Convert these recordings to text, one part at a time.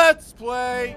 Let's play.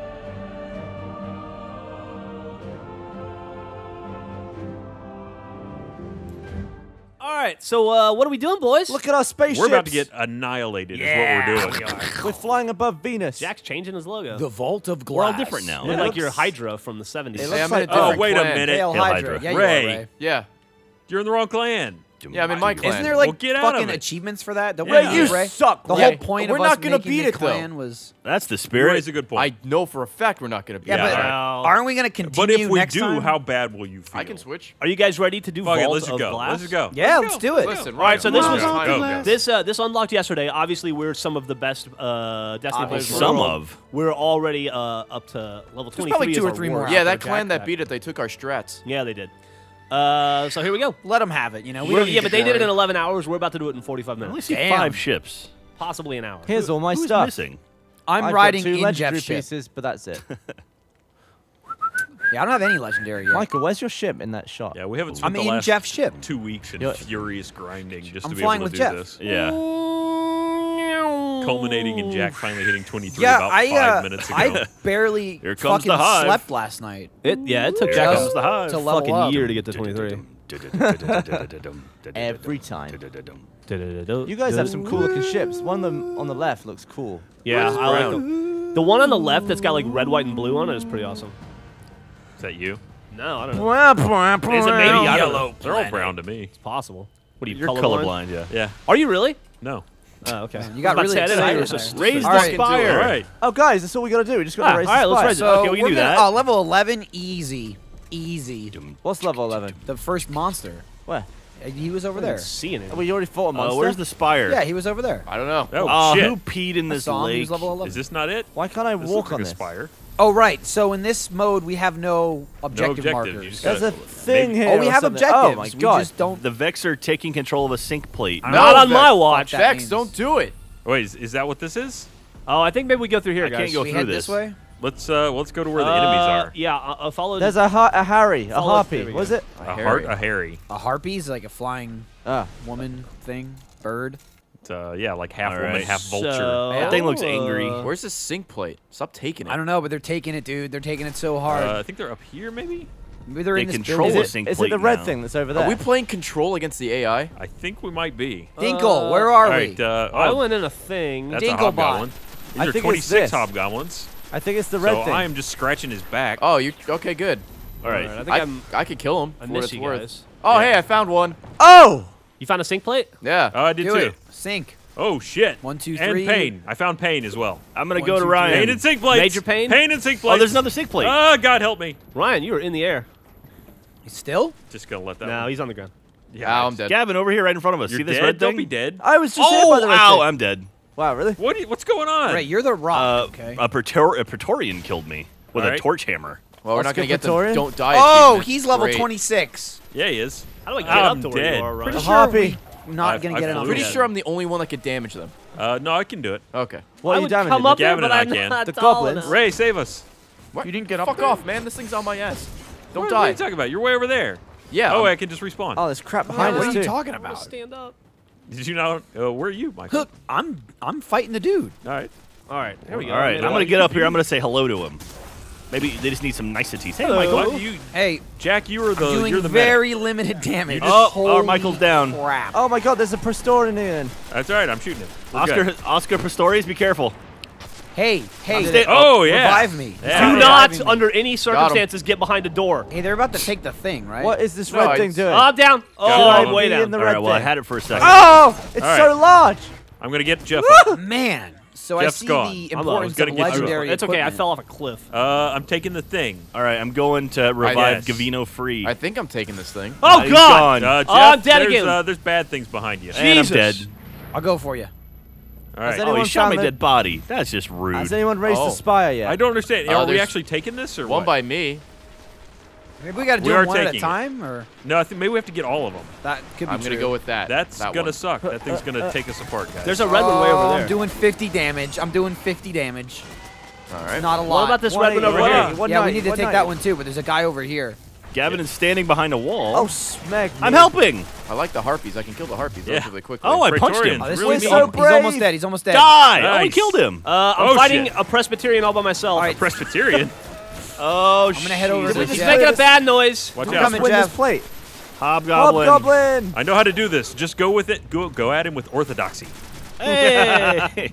All right, so what are we doing, boys? Look at our spaceships. We're about to get annihilated. Yeah, is what we're doing. We're flying above Venus. Jack's changing his logo. The Vault of Glass. We're all different now. You're It like looks- your Hydra from the 70s. Hey, I'm in a like- different Oh, wait a clan. minute. Hail Hydra. Yeah, you Ray. are, Ray. Yeah. You're in the wrong clan. Yeah, I'm in my clan. Isn't there like Well, get out of fucking it. achievements for that? Don't Yeah, we you use Ray? suck, The Ray. whole point We're of not us gonna making beat the it, though. clan was. That's the spirit. Ray's a good point. I know for a fact we're not going to beat Yeah, it. but Wow. aren't we gonna But continue if we next do, time? how bad will you feel? I can switch. Are you guys ready to do Fuck it, Vault let's just of go. Glass? Let's just go. Yeah, let's do it. Listen, All right, so this was Go. this unlocked yesterday. Obviously, we're some of the best Destiny players. in the Some world. of. We're already up to level 23. probably as two or our three war more. Yeah, after that clan Jack that died. beat it, they took our strats. Yeah, they did. So here we go. Let them have it. You know. We We're- don't yeah, need but to they did it worry. in 11 hours. We're about to do it in 45 I only minutes. see Damn. 5 ships. Possibly an hour. Here's all my Who's stuff. missing? I'm I've riding got 2 in legendary Jeff's ship. pieces, but that's it. Yeah, I don't have any legendary yet. Michael, where's your ship in that shot? Yeah, we haven't I'm spent the in last Jeff's ship. 2 weeks in You're- furious grinding just I'm to be flying able to with do Jeff. this. Yeah. Culminating in Jack finally hitting 23 Yeah, about I 5 minutes ago. I barely Here comes fucking the hive. slept last night. It took Here Jack comes the hive. to a level fucking up. year to get to 23. Every time. You You guys have some cool looking ships. One of them on the left looks cool. Yeah, Where's I like Brown? them. The one on the left that's got like red, white, and blue on it is pretty awesome. Is that you? No, I don't know. Is it maybe I don't yellow? know. They're all brown to me. It's possible. What are you, You're colorblind? colorblind, yeah. Yeah. Are you really? No. Oh, okay. You got I was really about to say, I didn't know you were excited so there. raise All the right. spire. All right. Oh, guys, that's all we gotta do. We just gotta raise the all right, let's spire. raise it. So Okay, we can we're do gonna, that. level 11, easy, easy. What's level 11? The first monster. Where? He was over I there. didn't see it. Oh, we already fought a monster. Where's the spire? Yeah, he was over there. I don't know. Oh, shit. Who peed in I this saw him. He lake? was level 11. Is this not it? Why can't I This walk looks on like a this? spire. Oh, right. So in this mode, we have no objective objective, markers. you just There's gotta- a thing maybe- here. Oh, we or have something. objectives. Oh my We god. just don't. The Vex are taking control of a sink plate. Not on my watch. that Vex, means. don't do it. Wait, is that what this is? Oh, I think maybe we go through here, I guys. can't go we through head this. this way. Let's go to where the enemies are. Yeah, I'll follow. There's the, a Harry, a Follow- harpy. there we What is go. it? A Harry. A harpy's like a flying Ah. woman thing, bird. It's, yeah, like half All woman, right. half vulture. So, That thing looks angry. Where's the sink plate? Stop taking it. I don't know, but they're taking it, dude. They're taking it so hard. I think they're up here, maybe. Maybe they're They in this control building. a sink Is it plate the red now. thing that's over there? Are we playing control against the AI? I think we might be. Dinkle, where are All we? right. I went in a thing. That's a Dinklebot. hobgoblin. These I are think it's 26 this. hobgoblins. I think it's the red So thing. I am just scratching his back. Oh, you okay? Good. All right. I think I could kill him. I for what miss it's you worth. guys. Oh, Yeah. hey, I found one. Oh! You found a sink plate? Yeah. Oh, I did Do too. it. Sink. Oh shit. 1, 2, And 3. pain. I found pain as well. I'm going to One, go to two, Ryan. Pain and sink plates. Major pain? Pain and sink plates. Oh, there's another sink plate. Oh, God help me. Ryan, you were in the air. Still? Just gonna let that. No, one. he's on the ground. Yeah, I'm dead. Gavin, over here right in front of us. You're See this dead? red Don't thing? be dead. I was just hit by Oh, the red ow, thing. I'm dead. Wow, really? What's going on? Right, you're the rock. Okay. A Praetorian killed me with All a right. torch hammer. Well, we're Oscar not gonna get the Praetorian? don't die. Oh, achievement. he's level Great. 26. Yeah, he is. How do I get I'm up to where dead. you are, Ryan? Pretty The sure harpy. we're not I've- gonna I've get it on. flew Pretty Yeah. sure I'm the only one that could damage them. No, I can do it. Okay. What I are you would damaging? come up here, Gavin but and I I'm can. not The tall goblins. enough. Ray, save us. What? You didn't get up Fuck there. off, man. This thing's on my ass. Don't What die. are you talking about? You're way over there. Yeah. Oh, I can just respawn. Oh, there's crap Man, behind what us are you too. talking I'm gonna about? stand up. Did you know? Where are you, Michael? Look, I'm fighting the dude. All right. All right, here we go. All right, I'm going to get up here. I'm going to say hello to him. Maybe they just need some niceties. Hey, Michael. What do you, Hey, Jack? You were the. doing You're the very limited damage. Oh, Holy Michael's down. Crap. Oh my god, there's a Praetorian in. medic. That's all right. I'm shooting him. We're good. Oscar Pistorius, be careful. Hey, Oh yeah. revive me. Yeah. Do Yeah. not, Reviving me. under any circumstances, get behind a door. Hey, they're about to take the thing, right? What is this No, red I- thing doing? Oh, I'm down. Oh, Should I'm I way be down. in the All red right, well, I thing? had it for a second. Oh! It's All so right. large! I'm gonna get Jeff. up. Man. So Jeff's I see gone. the I'm importance gonna of get you. legendary It's okay. I equipment. fell off a cliff. I'm taking the thing. All right, I'm going to revive guess. Gavino free. I think I'm taking this thing. Oh, He's God. gone. Jeff, I'm dead there's, again. There's bad things behind you. And I'm Jesus. dead. I'll go for you. All right. Has Oh, anyone he shot my found the- dead body. That's just rude. Has anyone raised Oh. the spire yet? I don't understand. Oh, Are we there's actually taking this or One what? by me. Maybe we got to We do are them one at a taking it. time, or No, I think maybe we have to get all of them. that could be I'm gonna true. go with that. That's that gonna one. suck. That thing's gonna take us apart, guys. There's a red one way over there. I'm doing 50 damage. I'm doing 50 damage. All right. Not a lot. What about this What red one over night? here? What yeah, we night? need to What take night? that one too, but there's a guy over here. Gavin is standing behind a wall. Oh, smack me. I'm helping. I like the harpies. I can kill the harpies relatively quickly. Oh, I punched him. Praetorians, Oh, this really one's mean. so mean. he's almost dead. He's almost dead. Die! Oh, we Nice. killed him. I'm Oh, fighting shit. a Presbyterian all by myself. right. Presbyterian. Oh, I'm gonna head over to He's Jeff. making a bad noise. Watch I'm out. coming, win this plate. Hobgoblin. Hobgoblin. I know how to do this. Just go with it. Go at him with orthodoxy. Hey.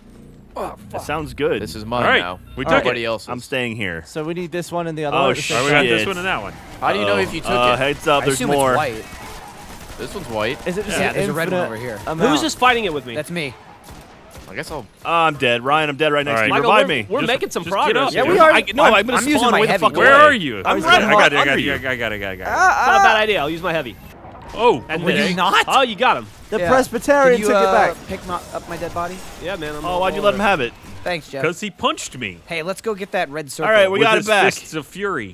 That sounds good. This is mine All right, now. we took Everybody it. else's. I'm staying here. So we need this one and the other Oh, one. shit. All right, we got Shit. this one and that one. How do you know if you took it? Heads up, I there's assume more. it's white. This one's white. Is it just Yeah, an there's a red one infinite over here. amount? Who's just fighting it with me? That's me. I guess I'll. Oh, I'm dead. Ryan, I'm dead right next All to you. right. Michael, Revive we're, me. we're Just- making some just get progress. up. Yeah, here. we are. I'm gonna I'm using spawn my way the heavy. fuck Where away. are you? I'm I right got it. under I you. got it. It's not a bad idea. I'll use my heavy. Oh, And Will then- you not? Oh, you got him. The Yeah. Presbyterian Can you, took it back. Pick up my dead body. Yeah, man. I'm Oh, why'd you let him have it? Thanks, Jeff. because he punched me. Hey, let's go get that red circle. All right, we with got his it back. fists of fury.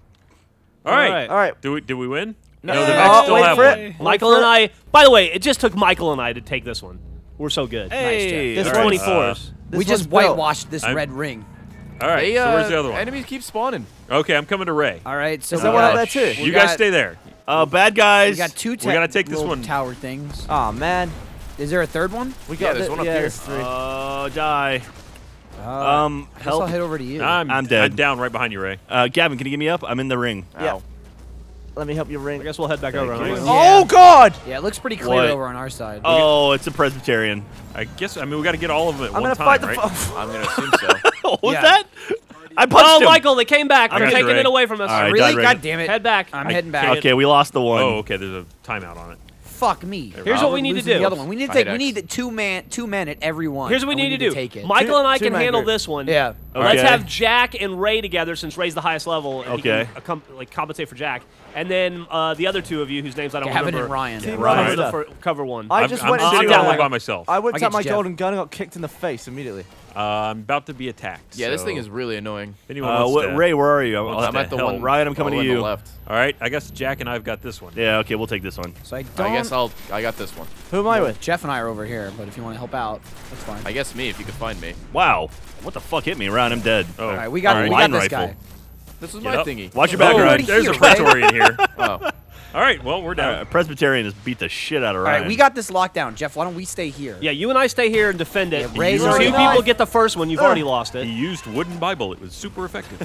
All right. All right. Did we win? No, the no, Macs no. still Wait have for one. it. Michael and I. By the way, it just took Michael and I to take this one. We're so good. Hey. This It's one's- 24s. We This just one's built. whitewashed this I'm- red ring. All right. They, So where's the other one? Enemies keep spawning. Okay, I'm coming to Ray. All right, so Is we there one got- out there too? we You guys got- stay there. Bad guys. We got two. We gotta take this little one. tower things. Oh man. Is there a third one? We Yeah, got there's one up yeah, here. there's three. Die. I guess I'll Help. head over to you. I'm dead. I'm down right behind you, Ray. Gavin, can you get me up? I'm in the ring. Yeah. Ow. Let me help you ring. I guess we'll head back over. you. Huh? Oh God! Yeah, it looks pretty clear What? over on our side. Oh, it's a Presbyterian. I mean, we got to get all of them at I'm one gonna time, fight the. right? f- I'm gonna assume so. What was Yeah. that? I punched Oh, him. Michael, they came back. I They're got you, taking Ray. it away from us. All right, really? died Ray. God damn it! Head back. I'm I heading back. can't- Okay, we lost the one. Oh, okay. There's a timeout on it. Fuck me. Here's what we We're need to losing do. The other one. We need to Fight take. We X. need two men at every one. Here's what we and need to do. Take it. Michael and I Two can man handle group. this one. Yeah. Let's Okay. have Jack and Ray together since Ray's the highest level. And Okay. He can compensate for Jack. And then the other two of you, whose names I don't Gavin remember. and Ryan. Team Ryan. Ryan. Cover, cover one. I I'm just I'm went sitting into down all like- by myself. I whipped I out my get Jeff. golden gun and got kicked in the face immediately. I'm about to be attacked. Yeah, this so thing is really annoying. if anyone wants to- Ray, where are you? wants I'm to at the help. one. Ryan, I'm coming all to the way you. on the left. All right, I guess Jack and I've got this one. Yeah, okay, we'll take this one. So I don't. I guess I got this one. Who am I with? Jeff and I are over here, but if you want to help out, that's fine. I guess me if you could find me. Wow. What the fuck hit me, Ryan? I'm dead. Oh, All right, we got All right, we got line this rifle. guy. This is Get my up. thingy. Watch your back, Oh, Ryan. there's a Here, Ray. Praetorian here. Oh, All right, well, we're down. Presbyterian has beat the shit out of All Ryan. right, we got this locked down. Jeff, why don't we stay here? Yeah, you and I stay here and defend it. Yeah, Ray's Two already people gone. get the first one. You've already lost He it. used wooden Bible. It was super effective.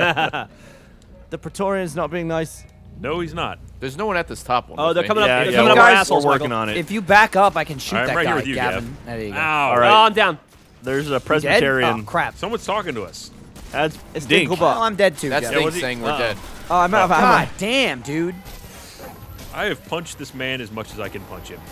The Praetorian's not being nice. No, he's not. there's no one at this top one. Oh, with they're me. coming up. Yeah, They're yeah, coming up we're, our guys- assholes, we're working Michael. on it. If you back up, I can shoot I'm that right guy, here with you, Gavin. There you go. Ow. All right. Oh, I'm down. There's a Dead? Presbyterian. Oh crap! Someone's talking to us. That's It's Dink. Dinklebot. Well, I'm dead too. That's Gavin. Dink was he- saying we're Uh-oh. dead. Oh, I'm out of ammo. God damn, dude. I have punched this man as much as I can punch him.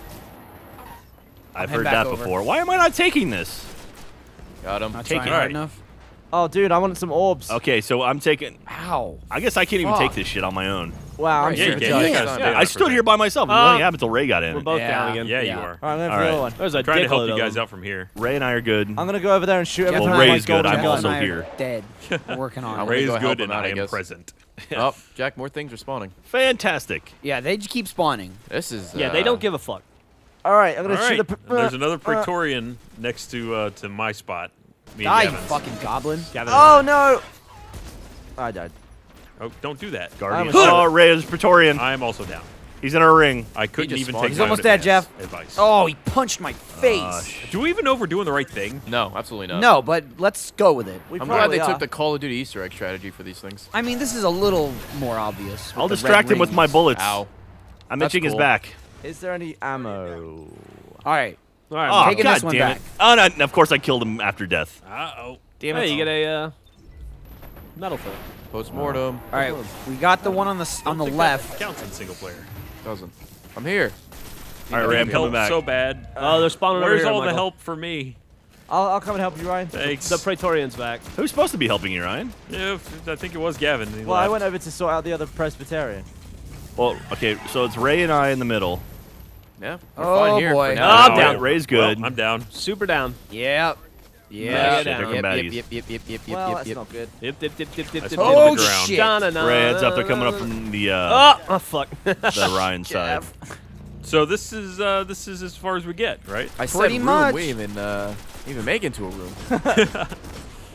I've head heard back that over. before. Why am I not taking this? Got him. Not Take trying it. hard Alright. enough. Oh, dude, I wanted some orbs. Okay, so I'm taking. Ow. I guess I can't even Fuck. take this shit on my own. Wow, I'm Right, Yeah, you super can. judged. You Yeah. gotta stay Yeah, on I it stood for here by myself. Nothing happened until Ray got We're in. both Yeah. down again. Yeah, you Yeah. are. All right, I'm going for All the right. other one. There's a I'm trying to help dickload you of guys them. out from here. Ray and I are good. I'm gonna go over there and shoot Jeff everyone and with my Ray's good, golden I'm gun. also and I are here. Dead. We're working on I'm it. gonna Ray is go help good him and out, I I am guess. present. Oh, Jack, more things are spawning. Fantastic. Yeah, they just keep spawning. This is. Yeah, they don't give a fuck. All right, I'm All gonna right, shoot the. and there's another Praetorian next to my spot. Me and Die, you Gavin's. fucking goblin. Gavin Oh and no! I died. Oh, don't do that. Guardian. I'm a- Oh, Ray is Praetorian. I am also down. He's in our ring. I couldn't just even spawned. take He's my almost own dead, Jeff. advice. Oh, he punched my face. Do we even know if we're doing the right thing? No, absolutely not. No, but let's go with it. We I'm glad probably they are. took the Call of Duty Easter egg strategy for these things. I mean, this is a little more obvious. with I'll the distract red him with my rings. bullets. Ow. I'm That's itching his cool. back. Is there any ammo? All right. All right, Oh, taking God this one damn back. it. Oh, no, and of course I killed him after death. Uh-oh. Damn Hey, it. you get a metal foot. Postmortem. All right, we got the one on the Don't think left. that counts in single player. Doesn't. I'm here. All right, Ray, I'm Need coming help back. so bad. Oh, they're spawning over Where's here, all the Michael. help for me? I'll come and help you, Ryan. Thanks. The Praetorian's back. Who's supposed to be helping you, Ryan? Yeah, I think it was Gavin. He Well, I left. went over to sort out the other Presbyterian. Well, okay, so it's Ray and I in the middle. Yeah. We're Oh, fine here boy. for Oh, now. I'm All down. right, Ray's Well, good. I'm down. Super down. Yep. Yeah, Yeah. down. They're Yep, coming yep, baddies. yep, yep, yep, yep, yep, Well, yep, that's yep. not good. Dip, dip, dip, dip, dip, I dip, spawned Oh, to the ground. shit. Ray, heads up. They're coming up from the Oh, fuck. the Ryan side. Jeff. So this is as far as we get, right? I said Pretty room. much. We even make it into a room.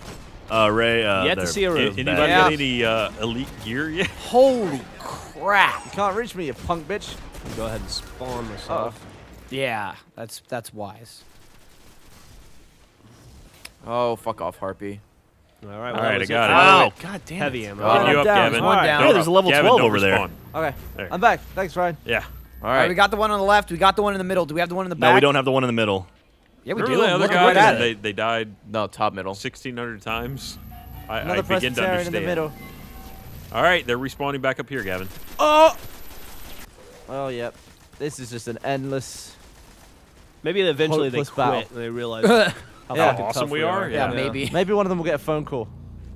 Ray. Yet to there. see a room. Anybody Yeah. got any elite gear yet? Holy crap. You can't reach me, you punk bitch. Go ahead and spawn myself. Yeah, that's wise. Oh, fuck off, Harpy. All right, All right, I was got it. Wow. God damn Heavy it. ammo. Oh, Getting you up, down. Gavin. One down. Yeah, there's a level Gavin, 12 don't over there. respawn. Okay, There. I'm back. Thanks, Ryan. Yeah. All All right, right. we got the one on the left. We got the one in the middle. Do we have the one in the back? No, we don't have the one in the middle. Yeah, we Remember do. the other Look guys? right at it. They died No, top middle. 1,600 times. I Another begin to Presbyterian in understand. the middle. All right, they're respawning back up here, Gavin. Oh, yep. This is just an endless. Maybe eventually they Hopeless quit battle. and they realize how Yeah. fucking Awesome tough we are. Yeah, Yeah. maybe. Maybe one of them will get a phone call.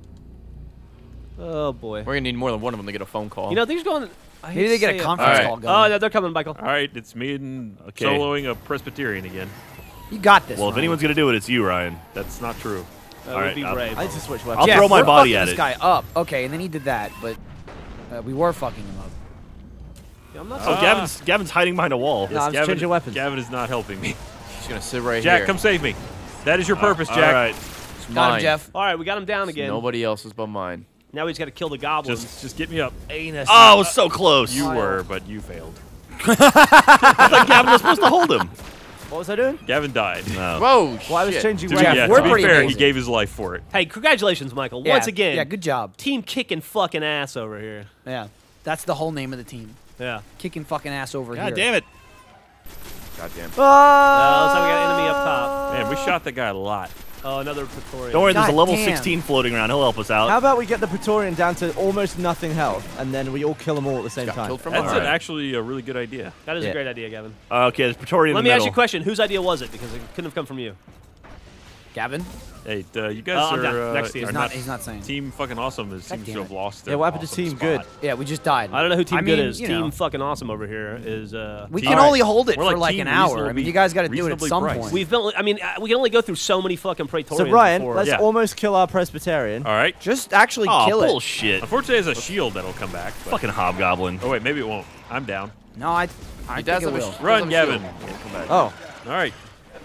Oh boy. We're gonna need more than one of them to get a phone call. You know, these going. I hate Maybe they to get say a it. conference All right. call Oh, going. no, they're coming, Michael. All right, it's me and Okay. soloing a Presbyterian again. You got this. Well, if Ryan. anyone's gonna do it, it's you, Ryan. That's not true. That All would right, be I'll- brave. I need to switch I'll weapons. Jeff, throw my we're body fucking at this it. guy up. Okay, and then he did that, but we were fucking him up. Yeah, I'm not Oh, so Gavin's hiding behind a wall. No, I'm Gavin, changing weapons. Gavin is not helping me. He's gonna sit right Jack, here. come save me. That is your purpose, All Jack. right. It's Got mine. him, Jeff. All right, we got him down again. Nobody else's but mine. Now we just got to kill the goblins. Just get me up. Anus. Oh, it was so close. You were, but you failed. I thought Gavin was supposed to hold him. What was I doing? Gavin died. No. Whoa, Well, I was shit. changing To, weapons. yeah, we're to be pretty fair, he amazing. gave his life for it. Hey, congratulations, Michael. Yeah, Once again. Yeah, good job. Team kicking fucking ass over here. Yeah, that's the whole name of the team. Yeah. Kicking fucking ass over here. God damn it. Goddamn. Looks like we got an enemy up top. Man, we shot that guy a lot. Oh, another Praetorian. Don't worry, there's a God level damn. 16 floating around. He'll help us out. How about we get the Praetorian down to almost nothing health, and then we all kill them all at the same Got time? killed from That's behind. actually a really good idea. That is Yeah. a great idea, Gavin. Okay, there's Praetorian Let in me the ask middle. you a question. Whose idea was it? Because it couldn't have come from you. Gavin? Hey, you guys I'm down. are, Next to you. are He's not he's not saying. team fucking awesome. It seems damn to have it. lost Yeah, their what happened to awesome Team spot. Good? Yeah, we just died. I don't know who Team I Good mean, is. you Team know. fucking awesome over here is. We Team- can only hold it We're for like like team an hour. I mean, reasonably- you guys got to do it at reasonably some priced. point. We've been. I mean, we can only go through so many fucking Praetorians. So Ryan, before. let's Yeah. almost kill our Presbyterian. All right. Just actually Oh, kill it. bullshit. Unfortunately, there's a shield that'll come back. But Fucking hobgoblin. oh wait, maybe it won't. I'm down. No, I He think does it have a will. sh- Run, does have a Gavin. shield. Yeah, come back. Oh, All right.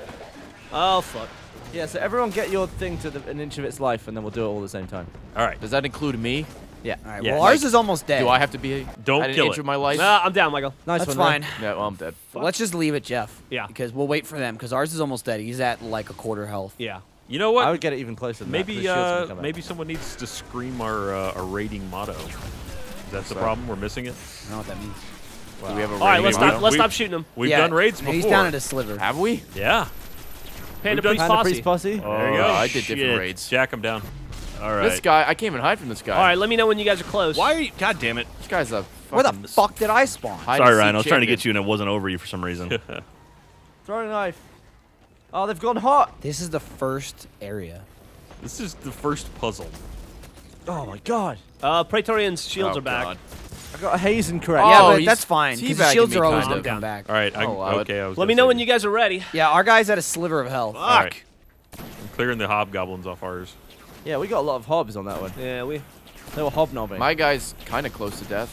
Oh fuck. yeah. So everyone get your thing to an inch of its life, and then we'll do it all at the same time. All right. Does that include me? Yeah. All right, Yeah, well, like- ours is almost dead. Do I have to be Don't at an kill inch it. of my life? Nah, I'm down, Michael. Nice That's one, Ryan. fine. Yeah, well, I'm dead. Let's just leave it, Jeff. Yeah. Because we'll wait for them, because ours is almost dead. He's at like a quarter health. Yeah. You know I what? would get it even closer than that. 'cause Maybe the shield's gonna come out. maybe someone needs to scream our rating motto. That's the problem. We're missing it. I don't know what that means. Do we have a All right, rating let's on stop. it? Let's We- stop shooting them. We've Yeah, done raids no, before. He's down at a sliver. Have we? Yeah. Panda We've done Priest Panda Posse. Priest Posse. There you go. I did different shit. raids. Jack, I'm down. All right. This guy, I can't even hide from this guy. All right, let me know when you guys are close. Why are you? God damn it. This guy's a Where the fucking fuck did I spawn? hide Sorry, and Ryan. seek I was trying to get champion. you, and it wasn't over you for some reason. Throwing knife. Oh, they've gone hot. This is the first area. This is the first puzzle. Oh my god. Praetorians' shields Oh, are back. God. I got a hazen correct. Yeah, Oh, but he's that's fine. Because the teabagging shields me, are always kind going of. to come back. All right. Oh, I would- okay. I was Let me gonna know say when that. you guys are ready. Yeah, our guy's at a sliver of health. All right. Fuck. I'm clearing the hobgoblins off ours. Yeah, we got a lot of hobs on that one. Yeah, we. They were hobnobbing. My guy's kind of close to death.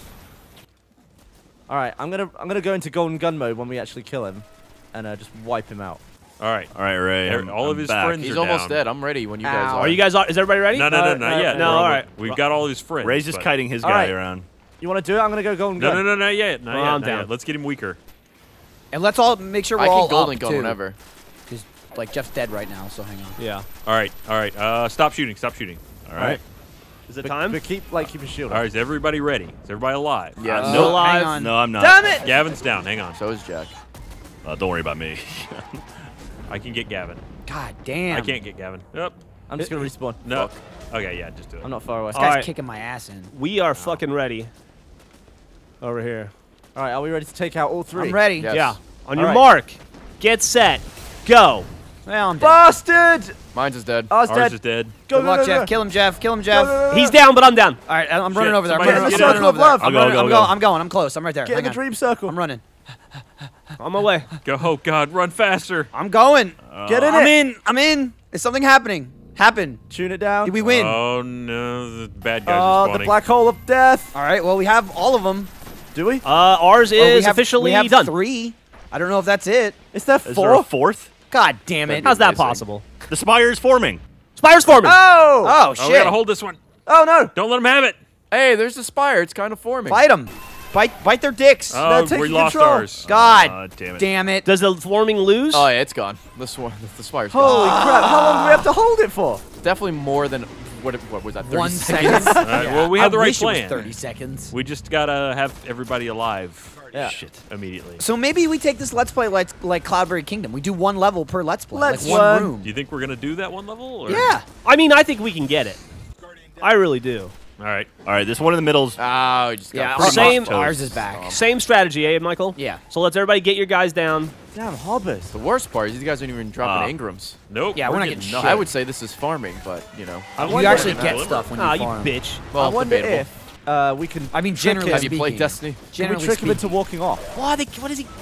All right, I'm gonna go into golden gun mode when we actually kill him, and just wipe him out. All right. All right, Ray. All of his back. friends He's are almost down. dead. I'm ready when you guys Ow. are. Are you guys? Is everybody ready? No, not yet. no, We're all almost- right. We've got all his friends. Ray's just but- kiting his All guy right. around. You want to do it? I'm gonna go golden gun. No, not yet. Not Oh, yet. I'm not down. yet. Let's get him weaker. And let's all make sure we're I all can golden up, gun too. whenever. Because, like, Jeff's dead right now, so hang on. Yeah. All right. Stop shooting. Stop shooting. All right. Is it But, time? but keep your shield All up. right. Is everybody ready? Is everybody alive? Yes. No alive. Hang on. No, I'm not. Damn it! Gavin's down. Hang on. So is Jack. Don't worry about me. I can get Gavin. God damn. I can't get Gavin. Yep. I'm just gonna respawn. No. Okay. Yeah. Just do it. I'm not far away. This All guy's Alright. kicking my ass in. We are fucking ready. Over here. right, are we ready to take out all three? I'm ready. Yes. Yeah. On your Alright. mark, get set, go. Well, I'm dead. Bastard! Mine's is dead. I was Ours dead. is dead. Go, Good go, luck, go, Jeff. go. Kill him, Jeff. Kill him, Jeff. Go, go, go. He's down, but I'm down. All right, I'm running over there. I'm somebody running, get I'm in. running over there. I'll go, I'll go. I'm going. I'm close. I'm right there. Get in Hang the on. dream circle. I'm running. On my way. Go. Oh God. Run faster. I'm going. Get in I'm it. in. I'm in. Is something happening? Happen. Tune it down. Did we win? Oh no. The bad guys are Oh, spawning. the black hole of death. All right. Well, we have all of them. Do we? Ours Or is we have, officially we have done. 3. I don't know if that's it. Is there Is there a 4? fourth? God damn it. How's that Amazing. possible? The spire is forming. Spire's forming. Oh Oh, we shit! gotta hold this one. Oh no! Don't let him have it. Hey, there's the spire. It's kind of forming. Fight them. Bite their dicks. Oh, taking we lost control. ours. God Damn it. damn it. Does the forming lose? Oh yeah, it's gone. The spire's Holy gone. crap! How long do we have to hold it for? Definitely more than what was that? 30 1 seconds? second. All right, well, we have the right wish plan. It was 30 seconds. We just gotta have everybody alive. Yeah. Shit. Immediately. So maybe we take this Let's Play like Cloudberry Kingdom. We do one level per Let's Play. Let's like one room. Do you think we're gonna do that one level? Or? Yeah. I mean, I think we can get it. I really do. All right. All right, this one in the middle's. Oh, we just got Yeah. pretty Same- much Ours toast. is back. Same strategy, eh, Michael? Yeah. So let's everybody get your guys down. Damn, hobbits. The worst part is these guys aren't even dropping Ingrams. Nope. Yeah, we're not getting shit. I would say this is farming, but you know. I You wonder actually if- get stuff when Ah, you you farm. bitch. Well, I wonder debatable. if we can. I mean, trick generally him. Have you speaking. played Destiny? Can we Generally trick him into speaking. walking off? What is he?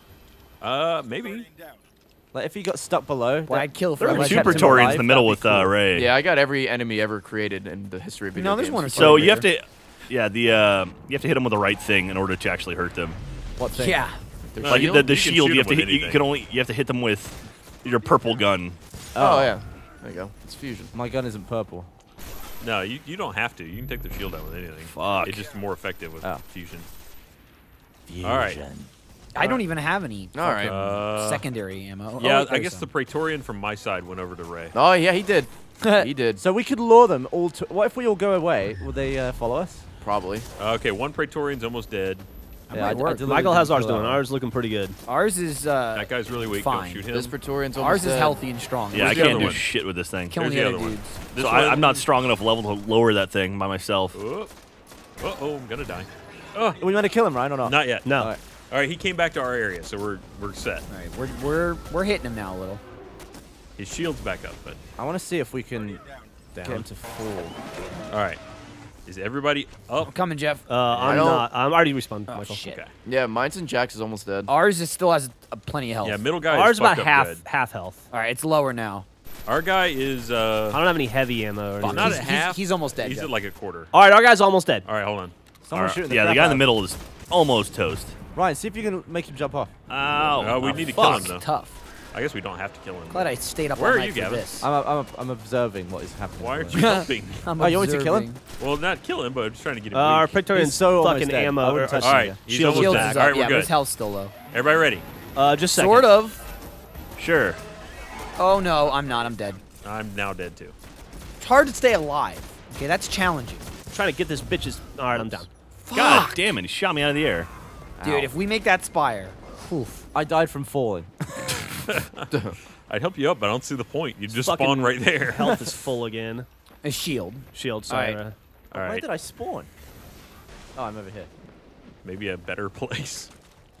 Maybe. Like if he got stuck below. Well, I'd kill for There Like, were like two kept him Praetorians alive, in the middle that'd with be cool. Ray. Yeah, I got every enemy ever created in the history of video No, there's games. one or So two you over have to, yeah, you have to hit them with the right thing in order to actually hurt them. What thing? Yeah. Their No, Like you the can shield, shoot you have to them hit. with You can anything. only hit them with your purple gun. Oh yeah, there you go. It's fusion. My gun isn't purple. No, you don't have to. You can take the shield out with anything. Fuck. It's just more effective with Oh. fusion. All right. I don't even have any All right. secondary ammo. Yeah, Oh, wait, I there's guess some. the Praetorian from my side went over to Ray. Oh yeah, he did. He did. So we could lure them all to. What if we all go away? Will they follow us? Probably. Okay, one Praetorian's almost dead. Yeah, I deliberately Michael has didn't ours kill doing. that one. Ours looking pretty good. Ours is That guy's really weak. fine. Don't shoot him. This Praetorian's almost Ours is dead. healthy and strong. Yeah, I Where's the can't other do one? shit with this thing. Killing There's the the other other one. dudes. This So one- I'm not strong enough level to lower that thing by myself. Oh, I'm gonna die. Are we meant to kill him, right, or not? Not yet. No. All right. All right, he came back to our area, so we're set. All right, we're hitting him now a little. His shield's back up, but I want to see if we can get down. him to fall. All right. Is everybody up? I'm coming, Jeff. I'm don't- not. I'm already respawned, Oh Michael. shit. Okay. Yeah, mine's and Jack's is almost dead. Ours is still has plenty of health. Yeah, middle guy Ours is about fucked up good. half health. All right, it's lower now. Our guy is I don't have any heavy ammo. Or Fuck, anything. not he's- at he's- half. he's almost dead, He's Jeff. at like a quarter. All right, our guy's almost dead. All right, hold on. Someone's shooting the Yeah, the crap guy in out the of middle is almost toast. him. Ryan, see if you can make him jump off. Ow. We need to kill him though. Tough. I guess we don't have to kill him. Glad I stayed up Where all are night you, for Gavin? this. I'm observing what is happening. Why aren't you helping? I'm Oh, you want me to kill him? observing. Well, not kill him, but I'm just trying to get him. Our weak. Praetorian's He's so almost fucking dead. I ammo. wouldn't touch All him right, yet. he's Shield almost Shields back. is All up, right, yeah, we're but his good. health's still low. Everybody ready? Just second. Sort of. Sure. Oh no, I'm not. I'm dead. I'm now dead too. It's hard to stay alive. Okay, that's challenging. Trying to get this bitch's. All right, I'm down. God Fuck. damn it! He shot me out of the air. Dude, if we make that spire, oof. I died from falling. I'd help you up, but I don't see the point. You just Fucking spawn right there. Health is full again. A shield. Shield, sorry. All right. All Where right, did I spawn? Oh, I'm over here. maybe a better place.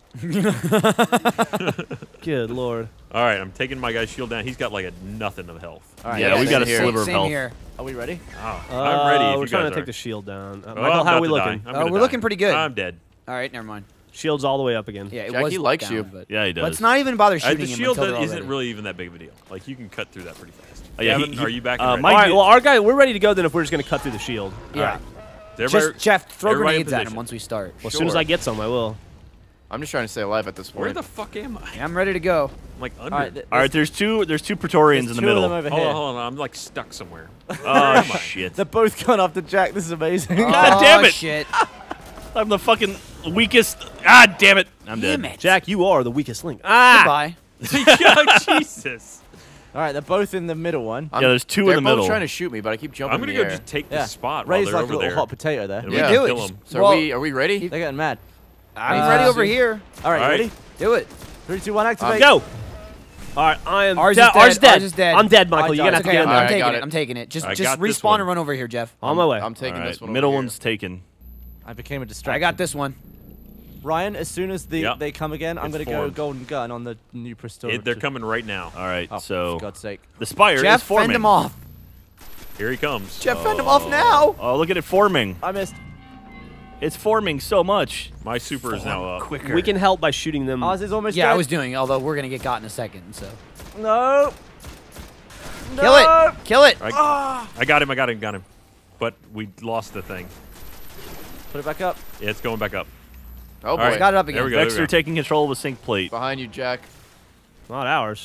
Good lord. All right, I'm taking my guy's shield down. He's got like a nothing of health. All right. Yeah, we've got a here. sliver of Same health. here. Are we ready? Oh, I'm ready. If We're you trying guys to take are. the shield down. Oh, Michael, I'm how are about we to looking? die. I'm gonna We're die. looking pretty good. I'm dead. All right, never mind. Shield's all the way up again. Yeah, it Jackie was likes down, you. But Yeah, he does. let's not even bother The shooting him shield until they're isn't all really even that big of a deal. Like you can cut through that pretty fast. Yeah, Gavin, are you back? and ready? Mike- All right, well, our guy, we're ready to go then if we're just going to cut through the shield. ready. Yeah. Is everybody- Just, Jeff, throw everybody in grenades at him position. once we start. Well, as soon as Sure. I get some, I will. I'm just trying to stay alive at this Where point. the fuck am I? Yeah, I'm ready to go. I'm like under. All right. All right, there's two Praetorians in the two of middle. them over hold here. on, hold on. I'm like stuck somewhere. Oh shit! They're both going after Jack. This is amazing. God damn it. Shit. I'm the fucking weakest. God damn it! I'm dead. Damn it. Jack, you are the weakest link. Ah! Goodbye. Yeah, Jesus. All right, they're both in the middle one. Yeah, there's two in They're the both middle. trying to shoot me, but I keep jumping I'm gonna in go the air. just take Yeah. this spot while Ray's they're like a over little there. hot potato there. And Yeah. we Do can it. kill Just- them. So Well- are we ready? They're getting mad. I'm ready over here. All right, All right. ready? Do it. 3, 2, 1, activate. Go! All right, I am Ours dead. is dead. Ours dead. Ours is dead. I'm dead, Michael. I You're going to have died. to get in Okay, there. I'm Alright, taking got it. it. I'm taking it. Just I got this respawn one. and run over here, Jeff. On my way. I'm taking All right, this one. middle over one's taken. I became a distraction. I got this one. Ryan, as soon as Yep. they come again, I'm It's going to go formed. golden gun on the new Praetorian. They're coming right now. All right, Oh, so for God's sake. the spire Jeff, is forming. fend him off. Here he comes. Jeff, fend him off now. Oh, look at it forming. I missed. It's forming so much. My super is now up. Quicker. We can help by shooting them. Ours is almost Yeah, dead. I was doing. Although we're gonna get got in a second. So No. kill it. Kill it. I got him. I got him. Got him. But we lost the thing. Put it back up. Yeah, it's going back up. Oh boy. All right. Got it up again. There we go. Dexter taking control of the sink plate. Behind you, Jack. Not ours.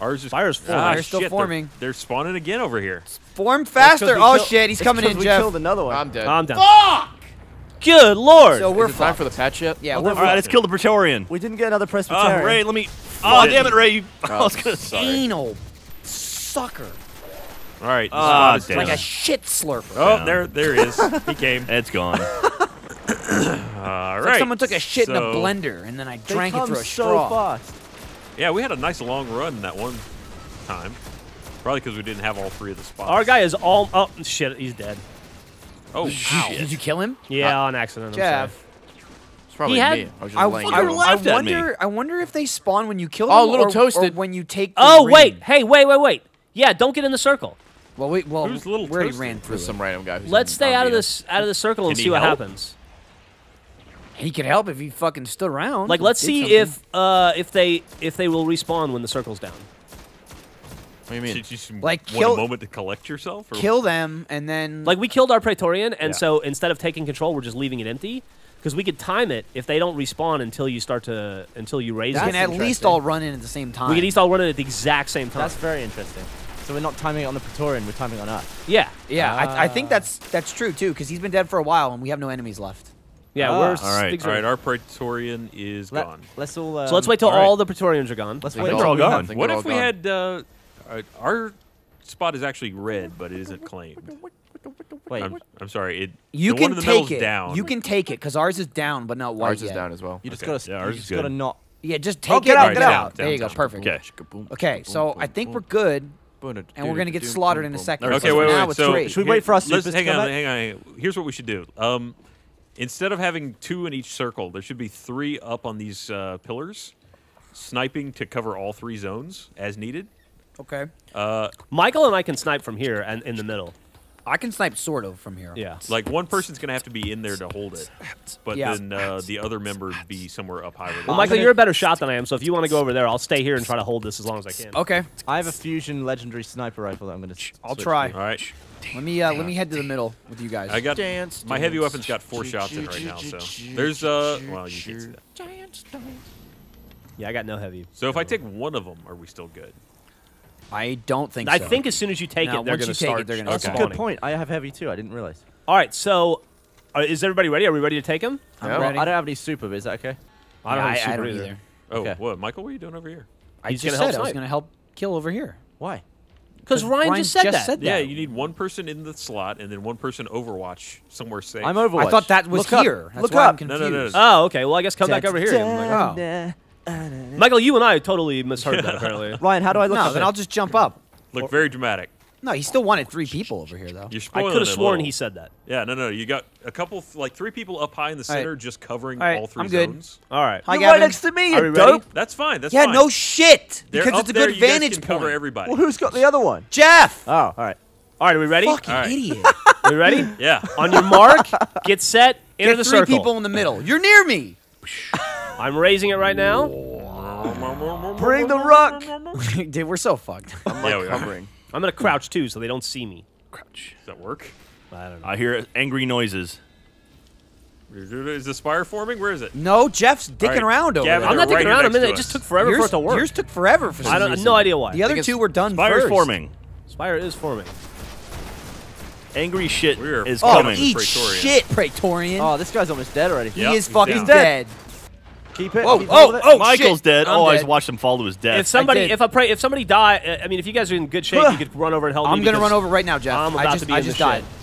Ours is Spire's full. Spire's still shit, forming. They're spawning again over here. Form That's 'cause faster. we Oh kill- shit, he's it's coming 'cause in, we Jeff. killed another one. I'm dead. I'm done. Good lord. So we're Is it time fucked. for the patch yet? Yeah, Oh, we're all All right, fucked. let's kill the Praetorian. We didn't get another Presbyterian. Ray, let me. Oh, damn it, Ray. I Oh, was gonna say. Anal sucker. All right. the Ah, spot is damn. Like down. a shit slurper. Oh, there he is. He came. It's gone. All It's right. like someone took a shit in a so- blender and then I They drank it come through a so straw. fast. Yeah, we had a nice long run that one time. Probably because we didn't have all three of the spots. Our guy is all. Oh shit, he's dead. Oh, Ow. shit. Did you kill him? Yeah, on accident. I'm Jeff. sorry. It's probably He had- me. I was just I, laying fucking down. laughed at me. I wonder if they spawn when you kill Oh, them a little or toasted. when you take the Oh ring. wait, hey, wait. Yeah, don't get in the circle. Well, Who's little we already toasted? ran through There's it. some random guy who's Let's in stay out of Armenia. this circle and Can see he what help? happens. He could help if he fucking stood around. Like, and let's did see something. if they will respawn when the circle's down. What do you mean? Did you just Like, want kill- a moment to collect yourself? Or? kill them and then Like we killed our Praetorian, and Yeah. so instead of taking control, we're just leaving it empty because we could time it if they don't respawn until you raise we it. can at least interesting. all run in at the same time. We can at least all run it at the exact same time. That's very interesting. So we're not timing it on the Praetorian, we're timing it on us. Yeah, Yeah, I think that's true too because he's been dead for a while and we have no enemies left. yeah. Ah. We're All right. things All are- right, our Praetorian is gone. Let's all. So let's wait till all right. all the Praetorians are gone. Let's Think wait. they're they're all all gone. think What they're if all we gone. had our spot is actually red, but it isn't claimed. Wait, I'm sorry. You the can one in the take middle's it. down. You can take it because ours is down but not white Ours is yet. down as well. you just Okay. gotta. Yeah, you ours is just good. gotta not. Yeah, just Oh, take get it out, and get get out. out. There you go. Down. Perfect. Okay. Okay, so I think we're good, and we're gonna get slaughtered in a second. Okay, So wait. now it's So three. Should we wait for our supers to hang come on, back? hang on. Here's what we should do. Instead of having 2 in each circle, there should be 3 up on these pillars, sniping to cover all 3 zones as needed. Okay, Michael and I can snipe from here and in the middle. I can snipe sort of from here. Yeah. Like one person's gonna have to be in there to hold it, but Yeah. then the other member be somewhere up high with Well, it. Michael, you're a better shot than I am, so if you want to go over there, I'll stay here and try to hold this as long as I can. Okay, I have a fusion legendary sniper rifle that I'm gonna. I'll switch try. to. All right, let me head to the middle with you guys. I got Dance, my heavy dance, weapon's got 4 shots in right now. So there's well, you can't see that. Yeah, I got no heavy. So if I take one of them, are we still good? I don't think I so. think as soon as you take No, it, they're once going you to take it, start. they're gonna That's a Okay. good spawning. point. I have heavy too. I didn't realize. All right, so is everybody ready? Are we ready to take him? I'm Yeah. ready. I don't have any super, but is that okay? I don't Yeah, have I super don't either. either. Oh, Okay. what, Michael? What are you doing over here? I He's just gonna help said I was snipe. going to help kill over here. Why? Because Ryan just said that. Yeah, you need one person in the slot and then one person Overwatch somewhere safe. I'm Overwatch. I thought that was Look up. here. That's Look why I'm up. confused. No. Oh, okay. Well, I guess come back over here. Oh. Michael, you and I totally misheard that, apparently. Ryan, how do I look No, up then it? I'll just jump up. Look very dramatic. No, he still wanted 3 people over here, though. You're I spoiling could have it a sworn little. he said that. Yeah, no. You got a couple, like 3 people up high in the All right. center, just covering All right, all 3 I'm good. zones. All right. Hi, You're Gavin. right next to me, Are we you ready? dope. That's fine. That's Yeah, fine. no shit. They're Because up it's a there, good you guys vantage can cover point. everybody. Well, who's got the other one? Jeff! Oh, all right. All right, are we ready? Fucking All right. idiot. Are we ready? Yeah. On your mark, get set, enter Get the 3 circle. people in the middle. You're near me. I'm raising it right now. Bring the rock. Dude, we're so fucked. I'm Yeah, like we are. covering. I'm going to crouch, too, so they don't see me. Crouch. Does that work? I don't know. I hear angry noises. Is the spire forming? Where is it? No, Jeff's dicking right. around over Gavin, there. I'm not Right dicking here around a next minute. to It just us. took forever for it to work. Yours took forever for some I have reason. no idea why. The other it's- 2 were done Spire's first. forming. Spire is forming. Angry shit We're is Oh, coming. eat Praetorian. shit, Praetorian. Oh, this guy's almost dead already. he Yep, is he's fucking down. dead. Keep it. Whoa, keep hold of it. oh, Michael's shit. dead. I'm Oh, I dead. watched him fall to his death. If somebody, did. if somebody die, I mean, if you guys are in good shape, you could run over and help me. I'm going to because run over right now, Jeff. I'm about to be I in just the died.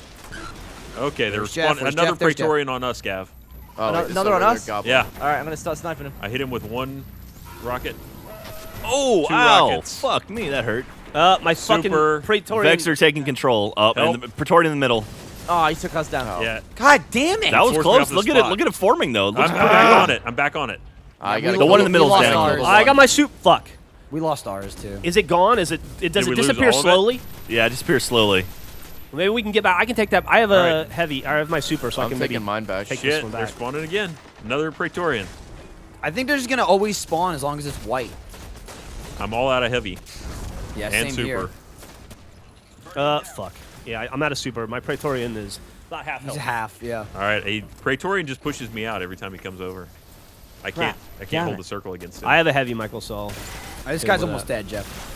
Okay, There's there's Jeff, where's another Jeff? There's Jeff. Praetorian on us, Gav. Oh, Another- wait, another so on we're us? goblin. Yeah. All right, I'm gonna start sniping him. I hit him with 1 rocket. oh, 2 ow. rockets. Fuck me, that hurt. my fucking Super Praetorian. Vexer taking control. Up Help. and the Praetorian in the middle. Oh, he took us down. Yeah. God damn it. That was forced me close. off the Look at spot. it. Look at it forming though. It looks I'm back on it. I'm back on it. I gotta The one in the We middle is lost down. ours. I got my soup. Fuck. We lost ours, too. Is it gone? Is it? Does Did it we lose disappear all of it? slowly? Yeah, it disappears slowly. Maybe we can get back. I can take that. I have a All right. heavy. I have my super, so I I'm can taking maybe. mine back. take this Shit, one they're back. spawning again. Another Praetorian. I think they're just going to always spawn as long as it's white. I'm all out of heavy Yeah, and same super. here. Fuck. Yeah, I'm out of super. My Praetorian is about half He's health. half, yeah. All right, a Praetorian just pushes me out every time he comes over. I can't Damn hold it. the circle against him. I have a heavy, Michael, so. This guy's almost dead, Jeff.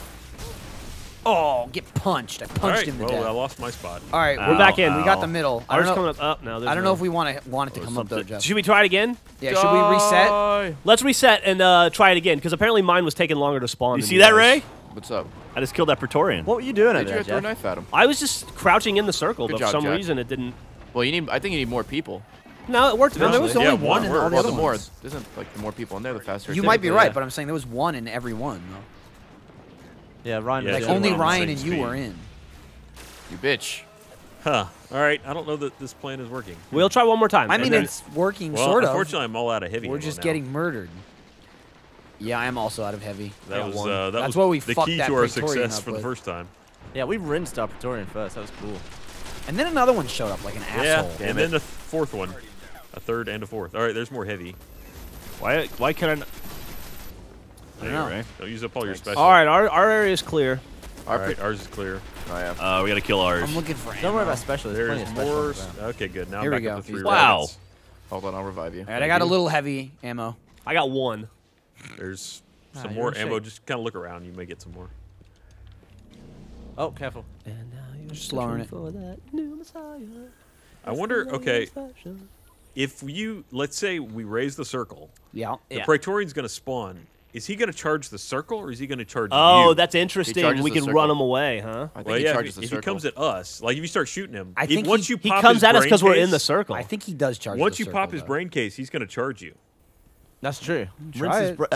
Oh, get punched. I punched All right, him to well, I death. lost my spot. All right, We're back in. We got the middle. I Ours don't know. coming up. No, I don't know if we want it to come up though, Jeff. Should we try it again? Yeah, should we reset? Let's reset and try it again, because apparently mine was taking longer to spawn. You than see that, guys. Ray? What's up? I just killed that Praetorian. What were you doing Did over you there, throw a Jeff? knife at him? I was just crouching in the circle, Good but job, for some Jack. reason it didn't. Well, I think you need more people. No, it worked. No, there was eventually. only Yeah, one one in all the Well, other the more, ones. isn't like the more people in there, the faster. You it's might be gonna right, yeah. but I'm saying there was one in every one. Though. Yeah, Ryan. Yeah, was Like yeah, only we're on the Ryan same and you speed. were in. You bitch. Huh. All right. I don't know that this plan is working. We'll try one more time. I mean, then- it's working Well, sort of. unfortunately, I'm all out of heavy. We're ammo just now. getting murdered. Yeah, I am also out of heavy. I That got was one. that That's was what we the fucked key that to our Praetorian success up for the with. first time. Yeah, we rinsed our Praetorian first. That was cool. And then another one showed up like an Yeah, asshole. and then the fourth one, a third and a fourth. All right, there's more heavy. Why can I? I don't know. Ray. Don't use up all your special. All right, our area is clear. All right, ours is clear. Oh, yeah. We gotta kill ours. I'm looking for ammo. Don't worry about special. There's plenty There's of special more. ones around. Okay, good. Now Here we I'm back go. up to 3 Wow. rockets. Hold on, I'll revive you. All right, I got a little heavy ammo. I got one. There's Ah, some you're more in ammo. shape. Just kind of look around. You may get some more. Oh, careful. And now you're Just lowering it. for that new Messiah. I wonder. Okay, if you let's say we raise the circle, Yeah. the Praetorian's going to spawn. Is he going to charge the circle or is he going to charge Oh, you? that's interesting. charges We the can circle. run him away, huh? I think Well, he yeah. charges the If he circle. comes at us, like if you start shooting him, I think once he- you He pop comes his at us brain because we're in the case- circle. I think he does charge. Once the you pop circle, his though. brain case, he's going to charge you. That's true. Try Rinse it.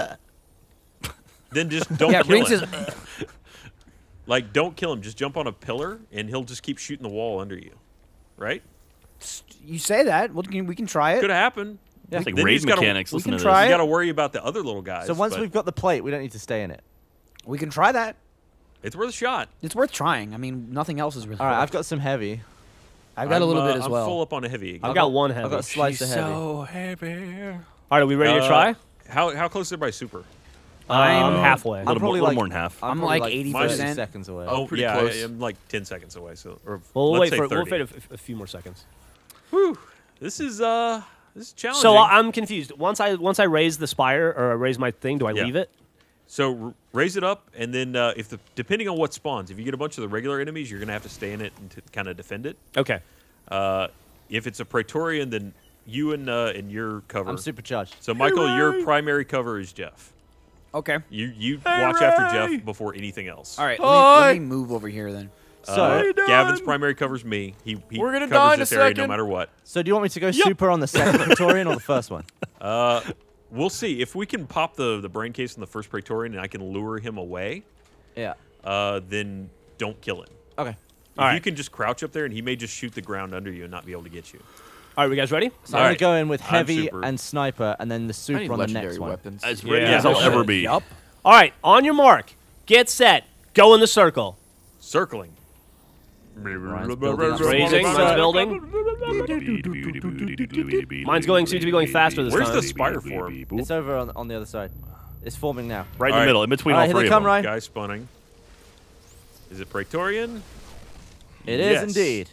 Then just don't Yeah, kill rinse him. his. Like, don't kill him. Just jump on a pillar, and he'll just keep shooting the wall under you. Right? You say that? We can try it. Could happen. Yeah. It's like Then raid he's gotta- mechanics. we Listen can to try this. You got to worry about the other little guys. So once but we've got the plate, we don't need to stay in it. We can try that. it's worth a shot. It's worth trying. I mean, nothing else is really. All right, I've got some heavy. I've got a little bit as I'm well. full up on a heavy. I've got one I've heavy. got a slice of heavy. heavy. All right, are we ready to try? How close is everybody super? I'm halfway. A little, probably little like- more than half. I'm probably like 30 80%. seconds away. Oh, pretty yeah, close. I'm like 10 seconds away. So, or Well, we'll let's wait say for 30. we'll wait a few more seconds. Whew. This is challenging. So I'm confused. Once I raise the spire or I raise my thing, do I Yeah. leave it? So raise it up, and then depending on what spawns, if you get a bunch of the regular enemies, you're gonna have to stay in it and to kind of defend it. Okay. If it's a Praetorian, then you and your cover. I'm supercharged. So Michael, your primary cover is Jeff. Okay. You watch after Jeff before anything else. All right. Let me move over here then. So, Gavin's primary cover's me. He We're gonna covers die in a this area no second. matter what. so do you want me to go super on the second Praetorian or the first one? We'll see if we can pop the brain case in the first Praetorian and I can lure him away. Yeah. Then don't kill him. Okay. If All you right. can just crouch up there and he may just shoot the ground under you and not be able to get you. All right, we guys ready? So I'm going right. to go in with I'm heavy super. and sniper, and then the I super need on the legendary next one. weapons. As ready Yeah. as I'll ever be. Yup. All right, on your mark, get set, go in the circle. Circling. Ryan's building up. Raising, mine's building. Mine's going seems to be going faster this Where's time. the spire for him? It's over on the other side. It's forming now. Right in All the right. middle, in between All right, all here three they of come, them. Ryan. Guy spawning. Is it Praetorian? It is Yes. indeed.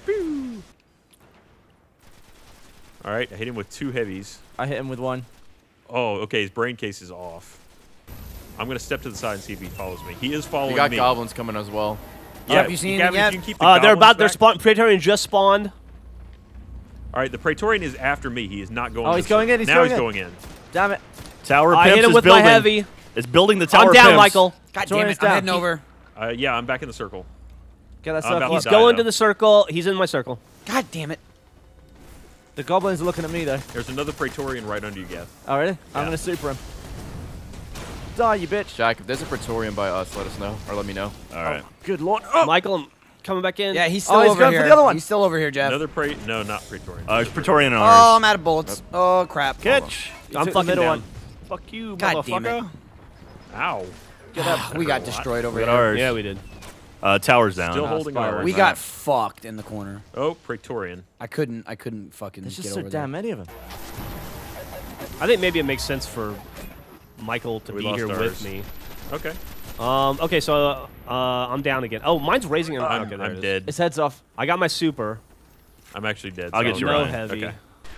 All right, I hit him with 2 heavies. I hit him with one. Oh, okay, his brain case is off. I'm going to step to the side and see if he follows me. He is following We got me. goblins coming as well. Have you seen Gavin, it yet? if you can keep the They're about goblins their back. spawn. Praetorian just spawned. All right, the Praetorian is after me. He is not going. Oh, to he's the going in, circle. he's now going he's in. going in. Damn it. Tower of I Pimps hit him is with building. my heavy. It's building the Tower I'm of down, Pimps. Michael. God damn Praetorian's it! I'm down. heading over. Yeah, I'm back in the circle. Get that I'm about circle to He's up. die, going though. to the circle. He's in my circle. God damn it! The goblins are looking at me, though. There's another Praetorian right under you, Gav. Oh, really? I'm Yeah. going to super him. Die, you bitch. Jack, if there's a Praetorian by us, let us know. Or let me know. All right. Good lord. Michael, I'm coming back in. Yeah, he's still Oh, he's over going here. for the other one. He's still over here, Jeff. Another No, not Praetorian. It's Praetorian on Oh, ours. I'm out of bullets. Oh crap! Catch. I'm took the fucking middle down. one. Fuck you, God damn motherfucker. Ow. We got destroyed over We got here. ours. Yeah, we did. Tower's down. Still holding spiral. ours. We got fucked in the corner. Oh, Praetorian. I couldn't fucking There's get just so over damn many of them. I think maybe it makes sense for Michael to We be lost here ours. with me. Okay. Okay, so I'm down again. Oh, mine's raising. Okay, there it I'm is. dead. It's heads off. I got my super. I'm actually dead. I'll so get you, no Ryan. heavy. Okay.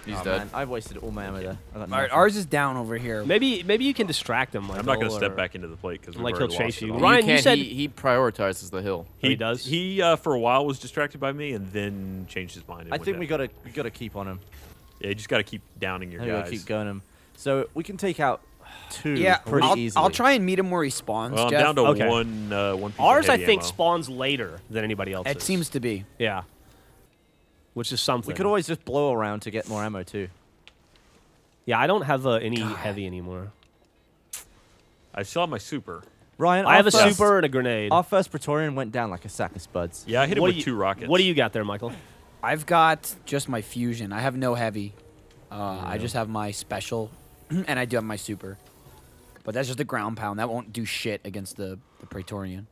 He's Oh, dead. man, I wasted all my ammo there. I got All right, nothing. ours is down over here. Maybe you can distract him. I'm not going to step or- back into the plate because Like he'll chase you. All. Ryan, you said he prioritizes the hill. he does. He for a while was distracted by me and then changed his mind. And I went think down. we gotta keep on him. Yeah, you just got to keep downing your We gotta guys. keep going him. So we can take out 2 Yeah, pretty easily. I'll try and meet him where he spawns, Well, I'm Jeff. down to Okay. one piece Ours, of I heavy think, ammo. spawns later than anybody else's. It seems to be. Yeah. Which is something. We could always just blow around to get more ammo too. Yeah, I don't have any heavy anymore. I still have my super. Ryan, I have a first- super and a grenade. Our first Praetorian went down like a sack of spuds. Yeah, I hit him What with do you- 2 rockets. What do you got there, Michael? I've got just my fusion. I have no heavy. I just have my special, and I do have my super. But that's just a ground pound. That won't do shit against the Praetorian.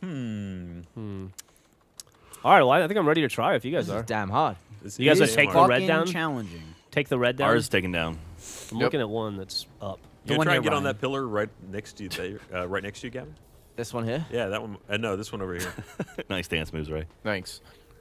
All right, well, I think I'm ready to try if you guys This are. is damn hard. This You guys is just take the hard. red Fucking down? challenging. Take the red down. Ours is taken down. I'm Yep. looking at one that's up. You gonna one try near and get on Ryan. that pillar right next to you, right next to you, Gavin? This one here. Yeah, that one. No, this one over here. Nice dance moves, Ray. Thanks.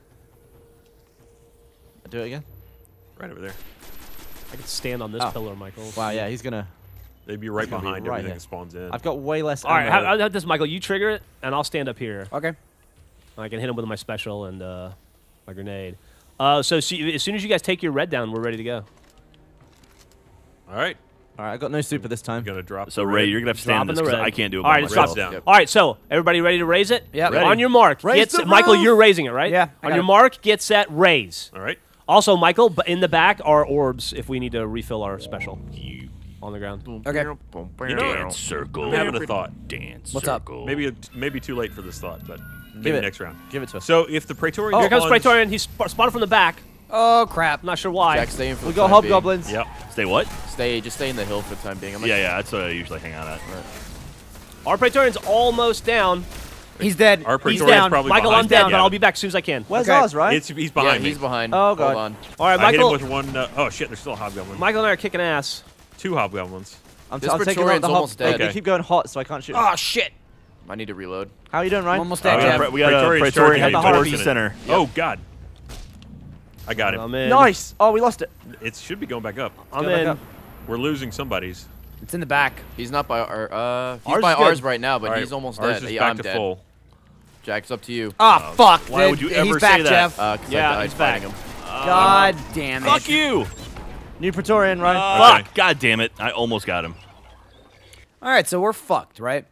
Do it again. Right over there. I could stand on this Oh. pillar, Michael. Wow, yeah, he's gonna. They'd be right It's gonna be behind right everything here. that spawns in. I've got way less All right, ammo. how this, Michael? You trigger it, and I'll stand up here. Okay. I can hit him with my special and my grenade. So as soon as you guys take your red down, we're ready to go. All right. All right, I got no super this I'm time. gonna drop. So the Ray, red. you're gonna have to stand Drop in this the because red. I can't do it All by right, myself. drop down. Yep. All right, so everybody ready to raise it? Yep. On your mark. Raise Get the set. Michael, roof. you're raising it, right? Yeah, I On got your it. mark, get set, raise. All right. Also, Michael, but in the back are orbs if we need to refill our special You on the ground. Okay. You know, dance circle. I'm having a thought. Dance What's up? circle. Maybe too late for this thought, but maybe Give it. next round. Give it to us. So if the Praetorian Here comes spawns- Praetorian. He's spotted from the back. Oh, crap. I'm not sure why. Jack, stay in for We the got time being. hobgoblins. Yep. Stay what? Just stay in the hill for the time being. Yeah, that's what I usually hang out at. Our Praetorian's almost down. He's dead. Our He's Praetorian's down. probably Michael, behind I'm down, you. but I'll be back as soon as I can. Where's Okay. ours, right? He's Yeah, behind me. he's behind. Oh, God. Hold on. All right, I hit him Michael. with one. Oh shit! There's still a hobgoblin. Michael and I are kicking ass. 2 hobgoblins. I'm This taking out Praetorian's the almost dead. They Okay. keep going hot, so I can't shoot. Oh, shit. I need to reload. How you doing, I'm Ryan? almost dead, Oh, Jeff. yeah. We got a Praetorian's Praetorian charging heading at towards you. the center. Oh god. I got him. I'm in. Nice. Oh, we lost it. It should be going back up. I'm Go back in. up. We're losing somebody's. It's in the back. He's not by our. He's Ours by is good. ours right now, but All right, he's almost ours dead. is Yeah, back I'm to dead. full. Jack, it's up to you. Ah, fuck. Why would you He's ever back, say that? Jeff. 'Cause I Yeah, died he's back. fighting him. God damn it. Fuck you! New Praetorian, Ryan. Okay. Fuck! God damn it! I almost got him. All right, so we're fucked, right?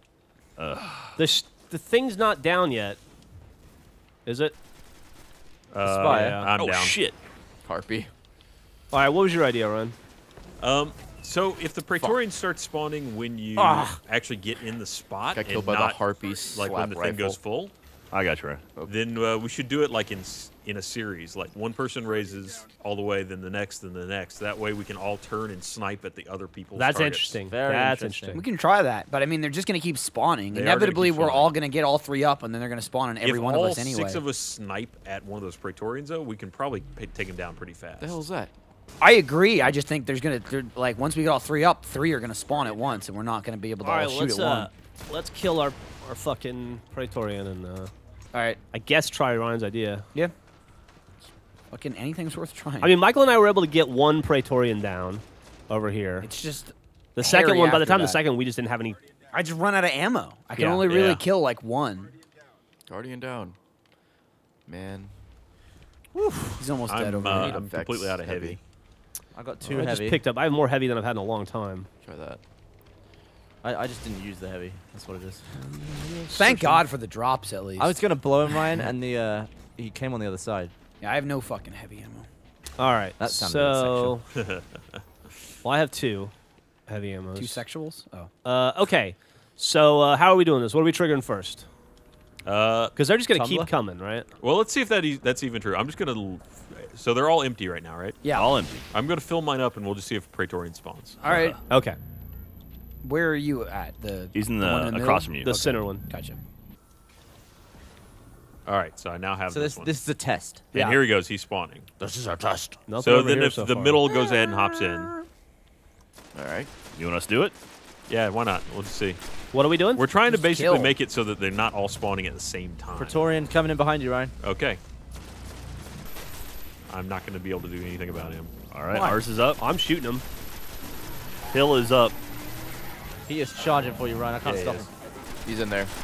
The thing's not down yet. Is it? Spire. yeah. I'm Oh down. shit! Harpy. All right, what was your idea, Ryan? So if the Praetorian starts spawning when you actually get in the spot Got and killed by the not harpy like slap when the thing rifle. goes full, I got you, Ray. then we should do it like in a series. Like one person raises all the way, then the next, then the next. That way we can all turn and snipe at the other people's That's targets. interesting. Very That's interesting. We can try that, but I mean, they're just going to keep spawning. They are gonna Inevitably, keep we're spawning. all going to get all 3 up, and then they're going to spawn on every If one of all us anyway. 6 of us snipe at one of those Praetorians, though, we can probably take him down pretty fast. The hell is that? I agree. I just think there's going to, like, once we get all 3 up, 3 are going to spawn at once, and we're not going to be able to All all right, shoot at one. let's kill our fucking Praetorian and All right. I guess try Ryan's idea. Yeah. Fucking anything's worth trying. I mean, Michael and I were able to get one Praetorian down over here. it's just The second hairy one, by the after time the that. second, we just didn't have any. I just run out of ammo. I can Yeah. only really Yeah. kill, like, 1. Guardian down. Man. He's almost dead I'm, over here. Need I'm effects completely out of heavy. heavy. I got 2 I just heavy. picked up. I have more heavy than I've had in a long time. Try that. I just didn't use the heavy. That's what it is. Thank God for the drops, at least. I was gonna blow him, Ryan, and the he came on the other side. Yeah, I have no fucking heavy ammo. All right. That sounded so, well, I have 2 heavy ammos. 2 sexuals? Oh. Okay. So how are we doing this? What are we triggering first? Uh, Because they're just gonna keep Tumbler? coming, right? well, let's see if that's even true. I'm just gonna. So they're all empty right now, right? Yeah. All empty. I'm gonna fill mine up, and we'll just see if Praetorian spawns. All right. Okay. Where are you at? The He's in one the middle? across from you. The center one. Gotcha. All right, so I now have So this this one. this is a test. and Yeah. here he goes. He's spawning. This is our test. Nothing So over then here if so the far. middle goes ahead and hops in. All right. You want us to do it? Yeah, why not? Let's see. What are we doing? We're trying to Just basically kill. make it so that they're not all spawning at the same time. Praetorian coming in behind you, Ryan. Okay. I'm not going to be able to do anything about him. All right, Why? ours is up. I'm shooting him. Hill is up. He is charging for you, Ryan. I can't Yeah, stop he him. He's in there.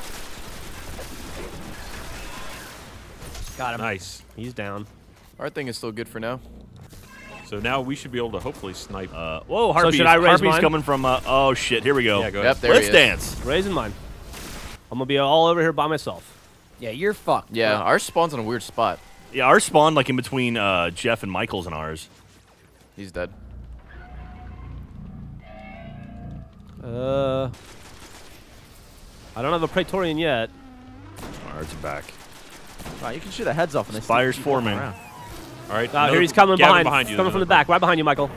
Got him. Nice. He's down. Our thing is still good for now. So now we should be able to hopefully snipe. Whoa, Harpy's, should I raise Harpy's mine? coming from. Oh shit! Here we go. Yeah, go Yep, ahead. there Let's he is. dance. Raising mine. I'm gonna be all over here by myself. Yeah, you're fucked. Yeah, bro. ours spawns on a weird spot. Yeah, ours spawned like in between Jeff and Michael's and ours. He's dead. I don't have a Praetorian yet. Ours are back. Right, you can shoot their heads off and they Fire's keep walking forming. around. All right. Ah, no, here he's coming Gavin behind. you. Coming from the back, right behind you, Michael.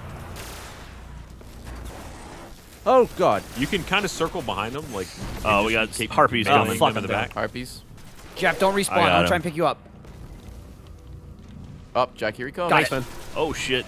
Oh god. You can kind of circle behind him, like. Oh, we got Harpies coming. fuck in the him. back. Harpies. Jeff, don't respawn. got I'll him. try and pick you up. Up, Jack, here he comes. Thanks, man. Oh shit!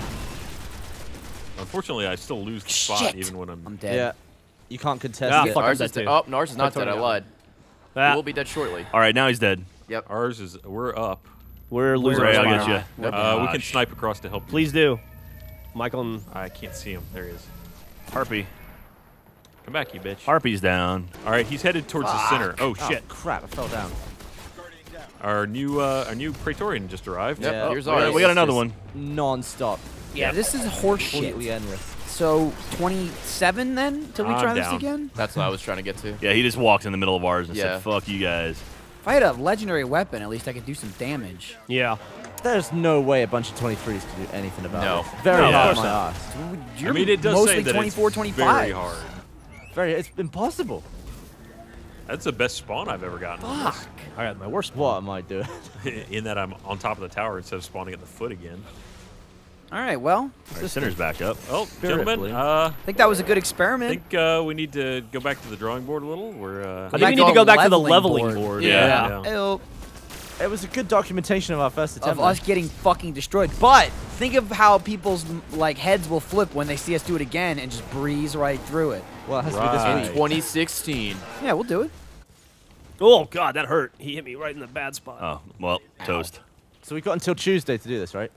Unfortunately, I still lose the spot Shit. even when I'm. I'm dead. Yeah. You can't contest Ah, it. fuck. Ours dead is dead. too. Oh, no, ours is not dead. I Praetorian. lied. He Ah, will be dead shortly. All right, now he's dead. Yep. Ours is. We're up. we're losing. Ray, our I'll spot. get you. Yep. We can snipe across to help. you. Please do. Michael and I can't see him. There he is. Harpy. Come back, you bitch. Harpy's down. All right, he's headed towards the center. Oh Oh, shit! crap, I fell down. Our new Praetorian just arrived. Yep, Yeah. here's Oh, ours. We got another one. Non-stop. Yeah, this is horseshit. Completely endless. So 27 then till we I'm try this down. again. That's what I was trying to get to. Yeah, he just walked in the middle of ours and Yeah. said, "Fuck you guys." If I had a legendary weapon, at least I could do some damage. yeah. There's no way a bunch of 23s can do anything about No. it. Very No, hard of on course my not. ass. You're I mean, it does mostly say that 24, it's 25. very hard. It's impossible. That's the best spawn I've ever gotten. on Fuck. I got my worst. What am I doing? this. In that I'm on top of the tower instead of spawning at the foot again. All right, well, All right, center's back up. Well, Spirit gentlemen, Bloom. I think that was a good I experiment. think we need to go back to the drawing board a little. We're I back think we need to to go back to the leveling leveling board. board. Yeah. Oh, It was a good documentation of our first attempt. of us getting fucking destroyed. But think of how people's like heads will flip when they see us do it again and just breeze right through it. Well, it has to be Right. this In week. 2016. Yeah, we'll do it. Oh god, that hurt. He hit me right in the bad spot. Oh well, toast. So we've got until Tuesday to do this, right?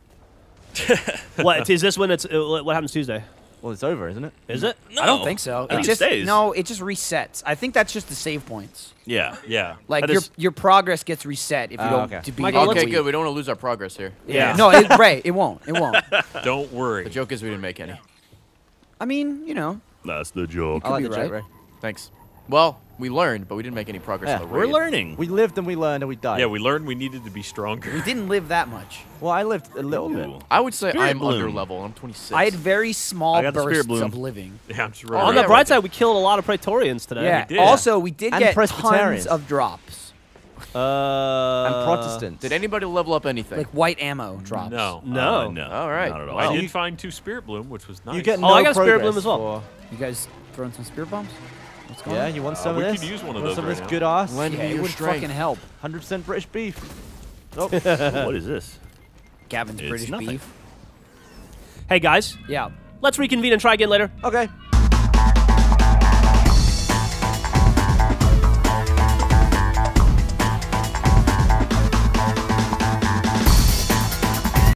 What is this when it's? What happens Tuesday? Well, it's over, isn't it? Is it? I don't think so. I think it just stays. no, it just resets. I think that's just the save points. Yeah. yeah. Like That your is- your progress gets reset if you don't okay. to beat Michael, the Okay, week. good. We don't want to lose our progress here. Yeah. No, Ray, it won't. It won't. Don't worry. The joke is we didn't make any. I mean, you know, That's the joke. I like be the joke, right. Ray. Thanks. Well, we learned, but we didn't make any progress Yeah, on the We're raid. learning. We lived and we learned and we died. Yeah, we learned we needed to be stronger. we didn't live that much. Well, I lived a little bit. Ooh. I would say Spirit I'm under Bloom. level. I'm 26. I had very small I got the Spirit bursts Bloom. of living. Yeah, I'm just On running the around. bright side, we killed a lot of Praetorians today. Yeah. did. Also, we did And get Presbyterians. tons of drops, And Protestants. Did anybody level up anything? like white ammo drops. No. No. No. All right. Not at all. I Well, did find 2 Spirit Bloom, which was nice. You get Oh, no I got Spirit progress Bloom as well. You guys throwing some spear bombs? What's going Yeah, on? you want some we of could this? use one of Want those some of right this now. good ass? Lend Yeah, me it your would strength. fucking help. 100% British beef. Oh, What is this? Gavin's It's British nothing. beef. Hey guys, Yeah. let's reconvene and try again later. okay.